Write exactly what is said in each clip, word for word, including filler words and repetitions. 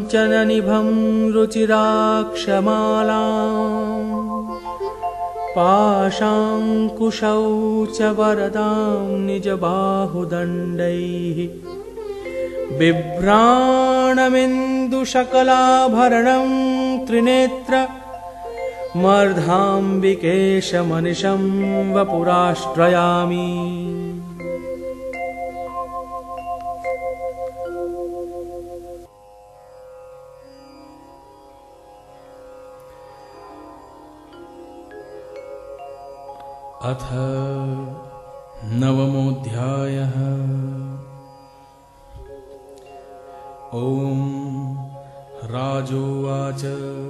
काञ्चननिभं रुचिराक्षमालाम् पाशाङ्कुशौ च वरदां निजबाहुदण्डैः बिभ्राणमिन्दुशकलाभरणं त्रिनेत्र मर्धाम्बिकेशमनिशं वपुराश्रयामि। अथ नवमोऽध्यायः। ॐ राजोवाच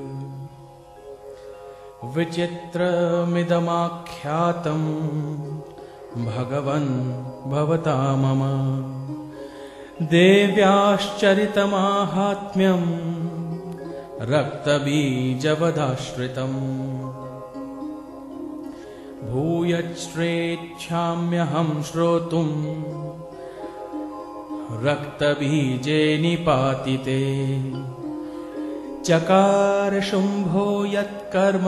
विचित्रमिदमाख्यातं भगवन् भवता मम देव्याश्चरितमाहात्म्यं रक्तबीजवदाश्रितम् भूयश्रेच्छाम्यहं श्रोतुं रक्तबीजे निपातिते चकार शुम्भो यत्कर्म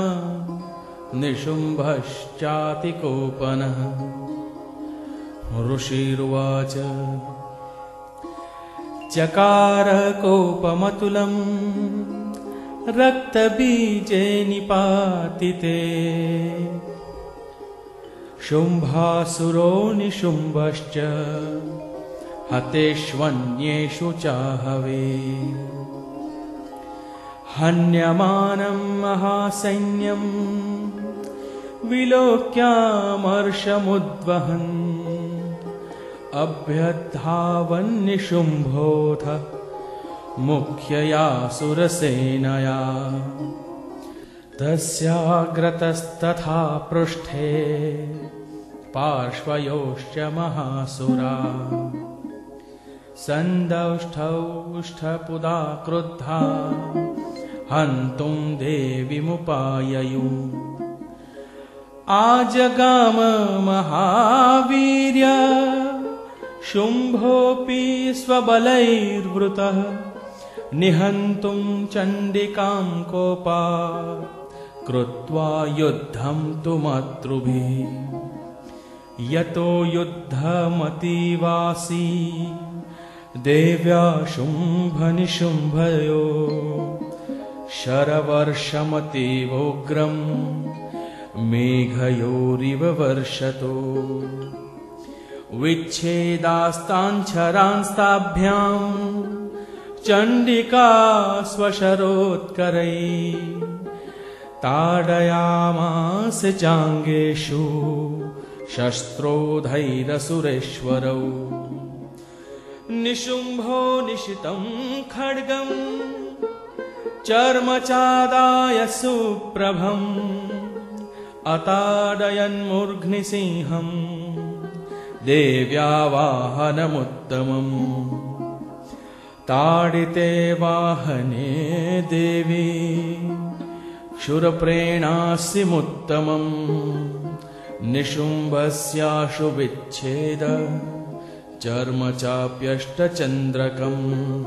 निशुम्भश्चातिकोपनः। ऋषिरुवाच चकार कोपमतुलं रक्तबीजे निपातिते शुम्भासुरो निशुम्भश्च हतेष्वन्येषु चाहवे हन्यमानं महासैन्यं विलोक्यामर्षमुद्वहन् अभ्यद्धावन्निशुम्भोऽथ मुख्यया सुरसेनया तस्याग्रतस्तथा पृष्ठे पार्श्वयोश्च महासुरा सन्दौष्ठौष्ठपुदा क्रुद्धा हन्तुं देवीमुपाययु आजगाम महावीर्य शुम्भोऽपि स्वबलैर्वृतः निहन्तुं चण्डिकां कोपा कृत्वा युद्धं तु मातृभिः यतो युद्धमतीवासी देव्या शुम्भनिशुम्भयो शरवर्षमतीवोग्रं मेघयोरिव वर्षतो विच्छेदास्ताञ्छरांस्ताभ्यां चण्डिका स्वशरोत्करैः ताडयामास चाङ्गेषु शस्त्रोधैरसुरेश्वरौ निशुम्भो निशितं खड्गं चर्मचादाय सुप्रभम् अताडयन्मूर्ध्निसिंहं देव्या वाहनमुत्तमम् ताडिते वाहने देवी क्षुरप्रेणास्यमुत्तमम् निशुम्भस्याशु विच्छेद चर्म चाप्यष्टचन्द्रकम्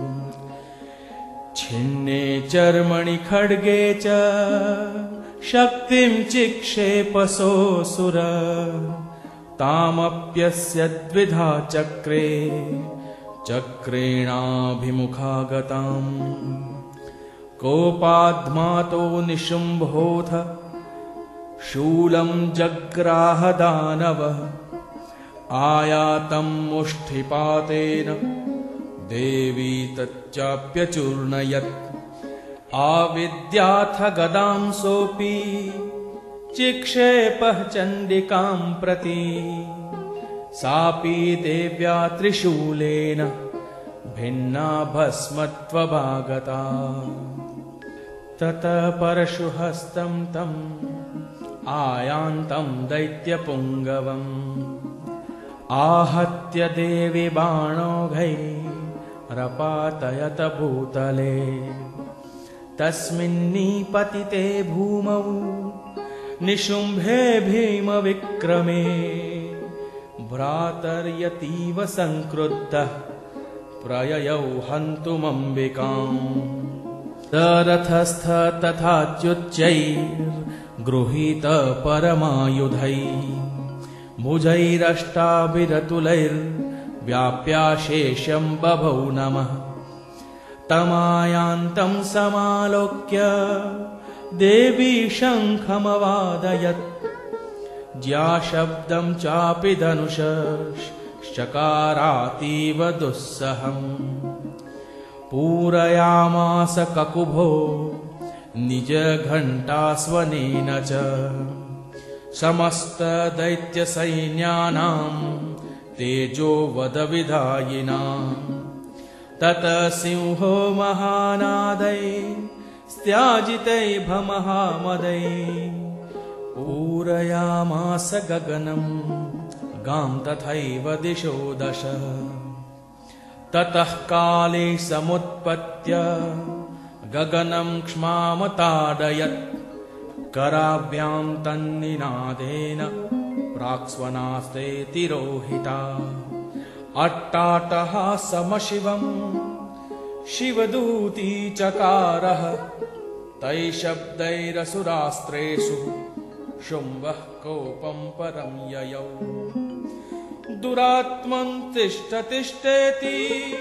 छिन्ने चर्मणि खड्गे च शक्तिं चिक्षेपसोऽसुर तामप्यस्य द्विधा चक्रे चक्रेणाभिमुखागताम् कोपाद्मातो निशुम्भोऽथ शूलं जग्राह दानवः आयातं मुष्टिपातेन देवी तच्चाप्यचूर्णयत् आविद्याथ गदां सोऽपि चिक्षेपः चण्डिकां प्रति सापि देव्या त्रिशूलेन भिन्ना भस्मत्वभागता ततः परशुहस्तं तम् आयान्तं दैत्यपुङ्गवम् आहत्य देवी बाणौघैरपातयत भूतले तस्मिन्निपतिते भूमौ निशुम्भे भीमविक्रमे भ्रातर्यतीव संक्रुद्धः प्रययौ हन्तुमम्बिकाम् रथस्थ तथाच्युच्चैर्गृहीत परमायुधैः भुजैरष्टाभिरतुलैर्व्याप्याशेषं बभौ नमः। तमायान्तं समालोक्य देवी शङ्खमवादयत् ज्याशब्दं चापि धनुषश्चकारातीव दुस्सहम्। पूरयामास ककुभो निजघण्टास्वनेन च समस्तदैत्यसैन्यानां तेजोवदविधायिनाम्। ततः सिंहो महानादैस्त्याजितैर्भमहामदैः पूरयामास गगनं गां तथैव दिशो दश। ततः काले समुत्पत्य गगनं क्ष्मामताडयत् कराभ्यां तन्निनादेन प्राक्स्वनास्ते तिरोहिता। अट्टाटहासमशिवं शिवदूती चकारः तैः शब्दैरसुरास्त्रेषु शुम्भः कोपं परं ययौ। दुरात्मन् तिष्ठ तिष्ठेति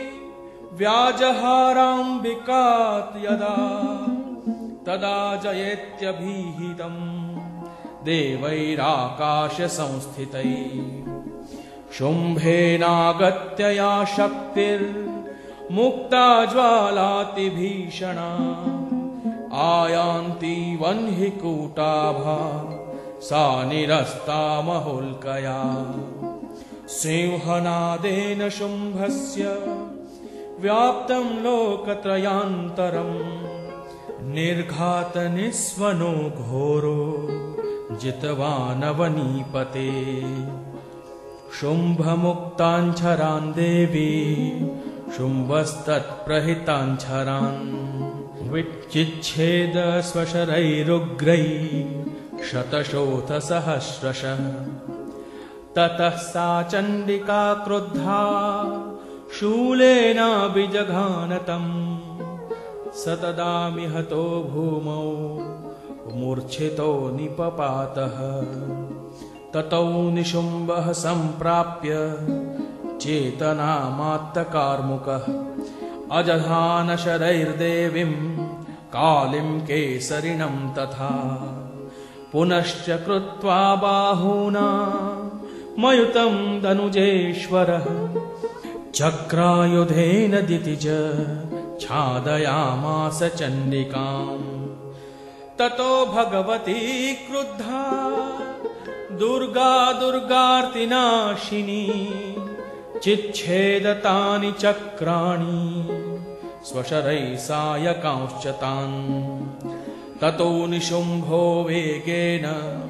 व्याजहाराम्बिकात् यदा तदा जयेत्यभिहितं देवैराकाशसंस्थितैः। शुम्भेनागत्य या शक्तिर्मुक्ता ज्वालातिभीषणा आयान्ति वह्निकूटाभा सा निरस्ता महोल्कया। सिंहनादेन शुम्भस्य व्याप्तं लोकत्रयान्तरम् निर्घातनिस्वनो घोरो जितवानवनीपते। शुम्भमुक्ताञ्छरान् देवी शुम्भस्तत्प्रहिताञ्छरान् विच्चिच्छेद स्वशरैरुग्रैः शतशोथ सहस्रशः। ततः सा चण्डिका क्रुद्धा शूलेनाभिजघानतम् सतदामि हतो भूमौ मूर्छितो निपपातः। ततौ निशुम्भः सम्प्राप्य चेतनामात्तकार्मुकः अजधानशरैर्देवीं कालीं केसरिणं तथा पुनश्च कृत्वा बाहूना मयुतं धनुजेश्वरः चक्रायुधेन दितिज छादयामास चण्डिकाम्। ततो भगवती क्रुद्धा दुर्गा दुर्गार्तिनाशिनी चिच्छेदतानि चक्राणि स्वशरैः सायकांश्च तान्। ततो निशुम्भो वेगेन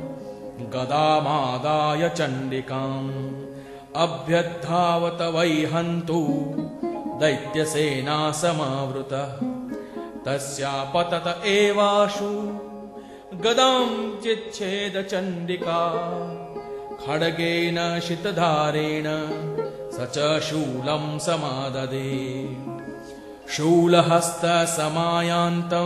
गदामादाय चण्डिकाम् अभ्यद्धावत वै हन्तु दैत्यसेना समावृतः। तस्यापतत एवाशु गदां चिच्छेद चण्डिका खड्गेन शितधारेण स च शूलं समाददे। शूलहस्तसमायान्तं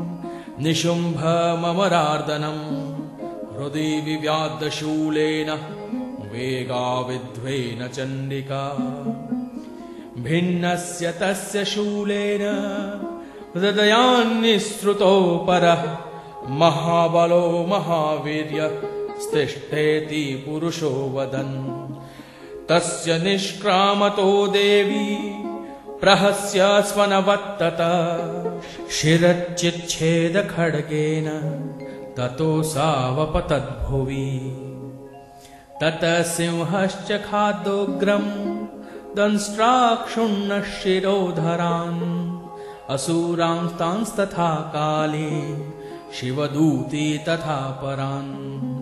निशुम्भममरार्दनम् हृदि विव्याद्य शूलेन वेगाविध्वेन चण्डिका। भिन्नस्य तस्य शूलेन हृदयान्निःसृतो परः महाबलो महावीर्य स्तिष्ठेति पुरुषो वदन्। तस्य निष्क्रामतो देवी प्रहस्य स्वनवत्तत शिरच्चिच्छेद खड्गेन ततो सावपतद्भुवि। ततः सिंहश्च खादोग्रं दंष्ट्राक्षुण्णः शिरोधरान् असुरांस्तांस्तथा काले शिवदूती तथा परान्।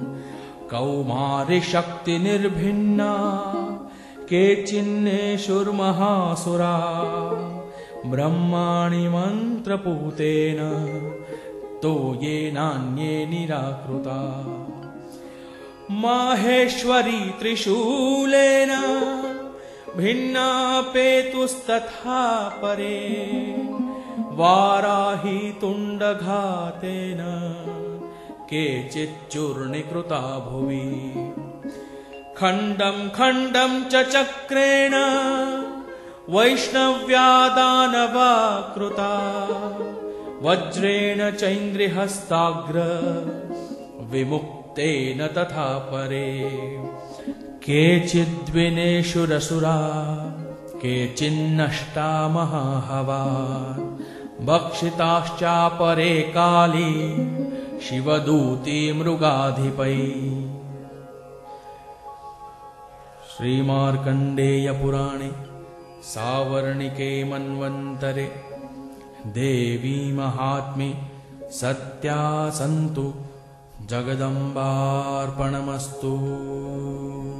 कौमारिशक्तिनिर्भिन्ना केचिन्नेषुर्महासुरा ब्रह्माणि मन्त्रपूतेन तो ये नान्ये निराकृता। माहेश्वरी त्रिशूलेन भिन्ना पेतुस्तथा परे वाराही तुण्डघातेन केचिच्चूर्णीकृता भुवि खण्डं खण्डं च चक्रेण वैष्णव्या दानवा कृता वज्रेण चैन्द्रिहस्ताग्र विमुक्तेन तथा परे केचिद्विनेषुरसुरा केचिन्नष्टा महाहवा भक्षिताश्चापरे काली शिवदूती मृगाधिपै। श्रीमार्कण्डेय पुराणे सावर्णिके मन्वन्तरे देवी महात्म्ये सत्या सन्तु जगदम्बार्पणमस्तु।